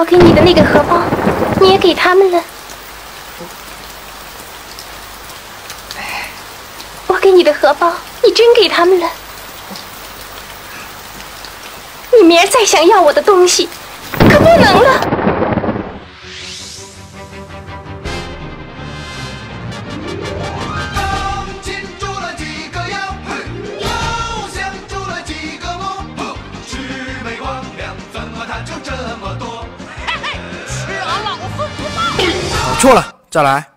我给你的那个荷包，你也给他们了。我给你的荷包，你真给他们了。你明儿再想要我的东西，可不能了。 当今住了几个妖，又像住了几个魔，魑魅魍魉怎么他就这么多？ 嘿嘿，吃俺老孙不慢。 搞错了，再来。